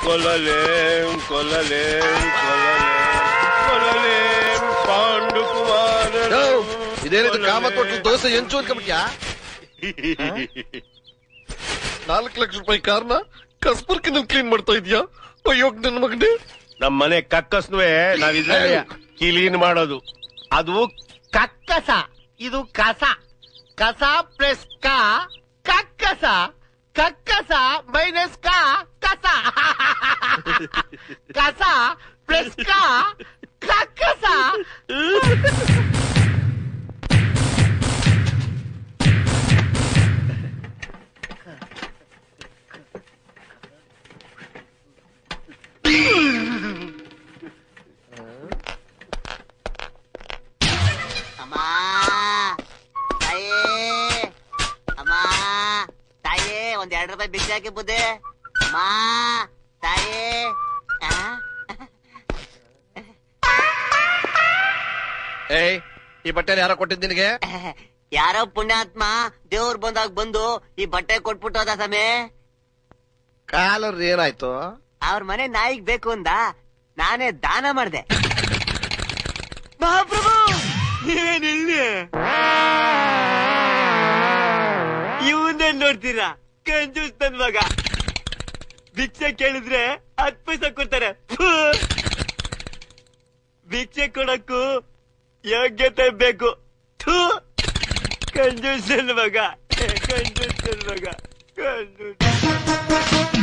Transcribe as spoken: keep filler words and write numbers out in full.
ಕೊಲ್ಲಲೇಂ ಕೊಲ್ಲಲೇಂ ಕೊಲ್ಲಲೇಂ ಪಾಂಡು ಕುಮಾರ. ಇದೇನಿದು ಕಾಮತ್ ಹೋಟ್ಲು ದೋಸೆ ಎಂಚು ಅನ್ಕೊಂಬಿಟ್ಯಾ? ನಾಲ್ಕು ಲಕ್ಷ ರೂಪಾಯಿ ಕಾರ್ನ ಕಸ್ಬರ್ಕಿನ ಕ್ಲೀನ್ ಮಾಡ್ತಾ ಇದೀಯಾ? ಅಯ್ಯೋಗ್ ನನ್ನ ಮಗನೇ. ನಮ್ ಮನೆ ಕಕ್ಕಸ್ನುವೆ ನಾವಿದ್ರೆ ಕ್ಲೀನ್ ಮಾಡೋದು. ಅದು ಕಕ್ಕಸ, ಇದು ಕಸ. ಕಸ ಪ್ಲಸ್ ಕ ಕಕ್ಕಸ, ಕಕ್ಕಸ ಮೈನಸ್ ಕ ಕಸ. ಕಸ ಪ್ಲಸ್ ಕ ಕಕ್ಕಸ. ಅಮ್ಮ ತಾಯೇ, ಅಮ್ಮ ತಾಯೇ, ಒಂದ್ ಎರಡು ರೂಪಾಯಿ ಭಿಕ್ಷೆ ಹಾಕಿ ಬುದ್ಧಿ. ಅಮ್ಮ ತಾಯೇ. ಏಯ್, ಈ ಬಟ್ಟೆ ಯಾರೋ ಕೊಟ್ಟಿದ್ ನಿನಗೆ? ಯಾರೋ ಪುಣ್ಯಾತ್ಮ ದೇವ್ರು ಬಂದಾಗ ಬಂದು ಈ ಬಟ್ಟೆ ಕೊಟ್ಬಿಟ್ಟೋದ ಸಮೇ. ಕಾಲರ್ ಏನಾಯ್ತು? ಅವ್ರ ಮನೆ ನಾಯಿಗ್ ಬೇಕು ಅಂದ, ನಾನೇ ದಾನ ಮಾಡ್ದೆ. ಮಹಾಪ್ರಭು ನೀವೇನಿಲ್ಲ, ಇವನ್ನೇ ನೋಡ್ತೀರಾ? ಕಂಜೂಸ್ ನನ್ ಮಗ. ಭಿಕ್ಷೆ ಕೇಳಿದ್ರೆ ಹತ್ತು ಪೈಸೆ ಕೊಡ್ತಾರೆ. ಭಿಕ್ಷೆ ಕೊಡಕ್ಕೂ ಯೋಗ್ಯತೆ ಬೇಕು. ಕಂಜೂಸ್ ನನ್ ಮಗ, ಕಂಜೂಸ್ ನನ್ ಮಗ, ಕಂಜೂಸ್.